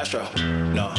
Astro, no.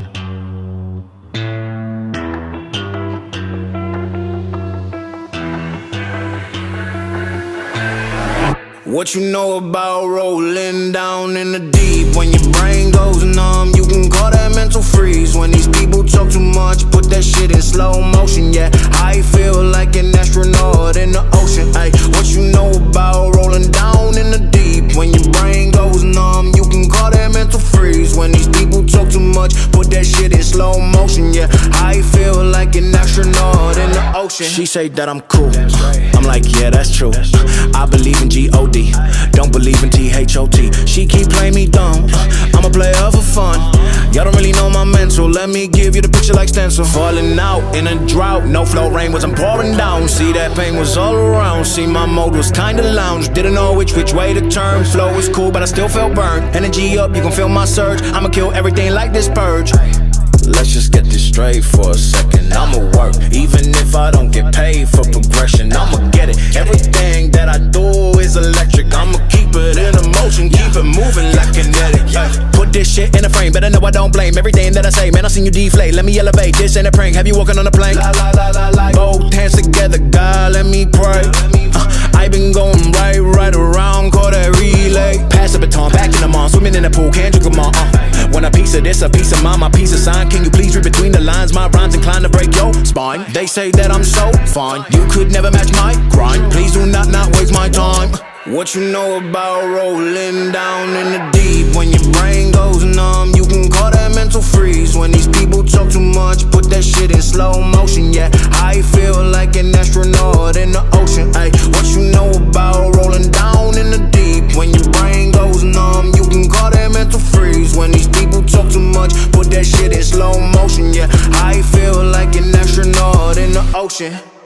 What you know about rolling down in the deep? When your brain goes numb, you can call that mental freeze. When these people talk too much, put that shit in slow motion. Yeah, I feel like an astronaut in the ocean. Ay, what you know about rolling down in the deep? When your brain goes numb, you can call that mental freeze. When these people talk too much, put that shit in slow motion. Yeah, I feel like an astronaut in the ocean. She say that I'm cool, I'm like, yeah, that's true. I believe in G-O-D, don't believe in T-H-O-T. She keep playing me dumb, I'm a player for fun. Y'all don't really know my mental, let me give you the picture like stencil. Falling out in a drought, no flow, rain wasn't pouring down. See, that pain was all around, see, my mode was kinda lounge. Didn't know which way to turn, flow was cool but I still felt burned. Energy up, you can feel my surge, I'ma kill everything like this purge. Let's just get this straight for a second. I'ma work, even if I don't get paid for progression. I'ma get it, everything that I do is electric. I'ma keep it in motion, keep it moving like kinetic. Put this shit in a frame, better know I don't blame everything that I say. Man, I seen you deflate, let me elevate, this ain't a prank. Have you walking on a plane? Both hands together, God, let me pray. I been going right around, call that relay. Pass the baton, back in the mall, swimming in the pool, can't drink them all. Want a piece of this, a piece of mine, my piece of sign. Can you please read between the lines? My rhymes inclined to break your spine. They say that I'm so fine, you could never match my grind. Please do not waste my time. What you know about rolling down in the deep? When your brain goes numb, you can call that mental freeze. When these people talk too much, put that shit in slow motion. Yeah, I feel like an astronaut in the ocean. Ay, what you know about rolling down in the deep? When your brain goes numb, you can call that mental freeze. When these people talk too much, put that shit in slow motion. Yeah, I feel like an astronaut in the ocean.